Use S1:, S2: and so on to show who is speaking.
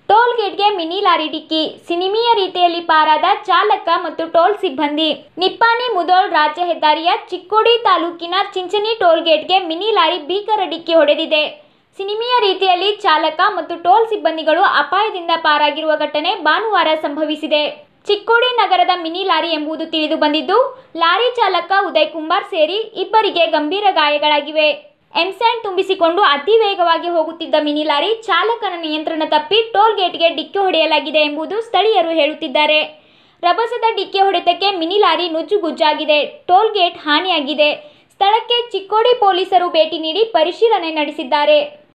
S1: Toll ಗೇಟ್ಗೆ mini lorry ಡಿಕ್ಕಿ, ಸಿನಿಮೀಯ ರೀತಿಯಲ್ಲಿ ಪಾರಾದ ಚಾಲಕ ಮತ್ತು ಟೋಲ್ ಸಿಬ್ಬಂದಿ. ನಿಪ್ಪಾಣಿ ಮುಧೋಳ್ ರಾಜ್ಯ ಹೆದ್ದಾರಿಯ ಚಿಕ್ಕೋಡಿ ತಾಲೂಕಿನ ಚಿಂಚಣಿ ಟೋಲ್ ಗೇಟ್ಗೆ ಮಿನಿ ಲಾರಿ ಭೀಕರ ಡಿಕ್ಕಿ ಹೊಡೆದಿದೆ. ಸಿನಿಮೀಯ ರೀತಿಯಲ್ಲಿ ಚಾಲಕ ಮತ್ತು ಟೋಲ್ ಸಿಬ್ಬಂದಿಗಳು ಅಪಾಯದಿಂದ ಪಾರಾಗಿರುವ ಘಟನೆ ಭಾನುವಾರ ಸಂಭವಿಸಿದೆ. ಚಿಕ್ಕೋಡಿ ನಗರದ ಮಿನಿ ಲಾರಿ ಎಂಬುದು ತಿಳಿದು ಬಂದಿದ್ದು, ಲಾರಿ ಚಾಲಕ ಉದಯ್ ಕುಮಾರ್ ಸೇರಿ ಇಬ್ಬರಿಗೆ ಗಂಭೀರ ಗಾಯಗಳಾಗಿವೆ. ಎಂಸ್ಯಾಂಡ್ ತುಂಬಿಸಿಕೊಂಡು ಅತಿ ವೇಗವಾಗಿ ಹೋಗುತ್ತಿದ್ದ ಮಿನಿ ಲಾರಿ ಚಾಲಕನ ನಿಯಂತ್ರಣ ತಪ್ಪಿ ಟೋಲ್ ಗೇಟ್ಗೆ ಡಿಕ್ಕಿ ಹೊಡೆಯಲಾಗಿದೆ ಎಂಬುದು ಸ್ಥಳೀಯರು ಹೇಳುತ್ತಿದ್ದಾರೆ. ರಭಸದ ಡಿಕ್ಕಿ ಹೊಡೆತಕ್ಕೆ ಮಿನಿ ಲಾರಿ ನುಜ್ಜುಗುಜ್ಜಾಗಿದೆ. ಟೋಲ್ ಗೇಟ್ ಹಾನಿಯಾಗಿದೆ. ಸ್ಥಳಕ್ಕೆ ಚಿಕ್ಕೋಡಿ ಪೊಲೀಸರು ಭೇಟಿ ನೀಡಿ ಪರಿಶೀಲನೆ ನಡೆಸಿದ್ದಾರೆ.